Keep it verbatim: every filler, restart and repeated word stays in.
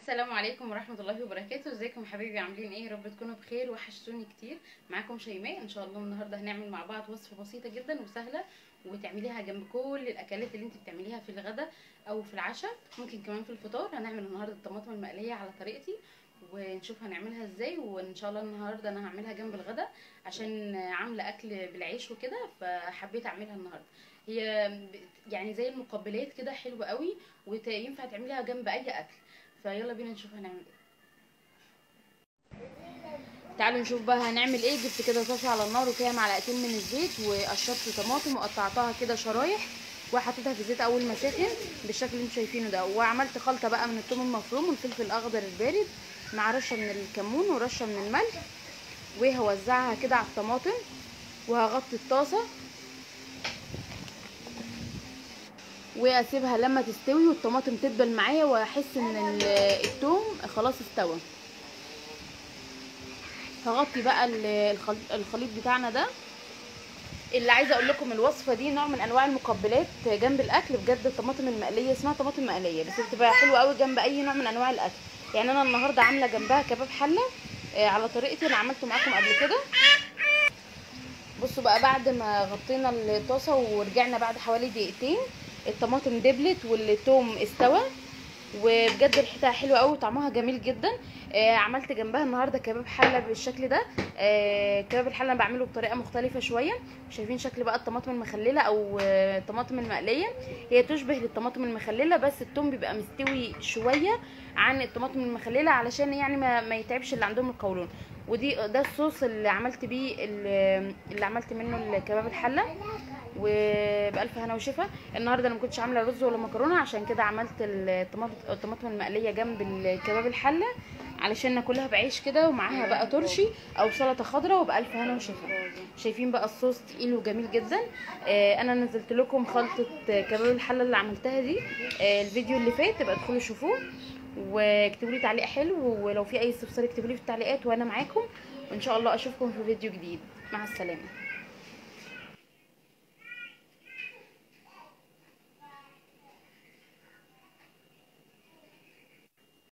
السلام عليكم ورحمه الله وبركاته. ازيكم يا حبايبي؟ عاملين ايه؟ يا رب تكونوا بخير. وحشتوني كتير. معاكم شيماء. ان شاء الله النهارده هنعمل مع بعض وصفه بسيطه جدا وسهله، وتعمليها جنب كل الاكلات اللي انت بتعمليها في الغداء او في العشاء، ممكن كمان في الفطار. هنعمل النهارده الطماطم المقليه على طريقتي، ونشوف هنعملها ازاي. وان شاء الله النهارده انا هعملها جنب الغداء عشان عامله اكل بالعيش وكده، فحبيت اعملها النهارده. هي يعني زي المقبلات كده، حلوه قوي وينفع تعمليها جنب اي اكل. فيلا بينا نشوف هنعمل ايه. تعالوا نشوف بقى هنعمل ايه. جبت كده طاسه على النار وفيها معلقتين من الزيت، وقشرت طماطم وقطعتها كده شرايح وحطيتها في الزيت اول ما سخن بالشكل اللي انتم شايفينه ده. وعملت خلطه بقى من الثوم المفروم والفلفل الاخضر البارد مع رشه من الكمون ورشه من الملح، وهوزعها كده على الطماطم وهغطي الطاسه واسيبها لما تستوي والطماطم تدبل معايا واحس ان الثوم خلاص استوى. هغطي بقى الخليط بتاعنا ده. اللي عايزه اقول لكم الوصفه دي نوع من انواع المقبلات جنب الاكل. بجد الطماطم المقليه اسمها طماطم مقليه، بس بتبقى حلوه قوي جنب اي نوع من انواع الاكل. يعني انا النهارده عامله جنبها كباب حله على طريقتي اللي عملته معاكم قبل كده. بصوا بقى، بعد ما غطينا الطاسه ورجعنا بعد حوالي دقيقتين، الطماطم دبلت والثوم استوى، وبجد ريحتها حلوه قوي وطعمها جميل جدا. آه عملت جنبها النهارده كباب حله بالشكل ده. آه كباب الحله انا بعمله بطريقه مختلفه شويه. شايفين شكل بقى الطماطم المخلله او آه الطماطم المقليه، هي تشبه للطماطم المخلله، بس الثوم بيبقى مستوي شويه عن الطماطم المخلله علشان يعني ما, ما يتعبش اللي عندهم القولون. ودي ده الصوص اللي عملت بيه اللي, اللي عملت منه الكباب الحله، وبألف هنا وشفا. النهارده انا ما كنتش عامله رز ولا مكرونه، عشان كده عملت الطماطم المقليه جنب الكباب الحله علشان ناكلها بعيش كده ومعاها بقى ترشي او سلطه خضراء. وبألف هنا وشفا. شايفين بقى الصوص تقيل وجميل جدا. آه انا نزلت لكم خلطه كباب الحله اللي عملتها دي آه الفيديو اللي فات، تبقى ادخلوا شوفوه واكتبوا لي تعليق حلو، ولو في اي استفسار اكتبوا لي في التعليقات وانا معاكم. وان شاء الله اشوفكم في فيديو جديد. مع السلامه.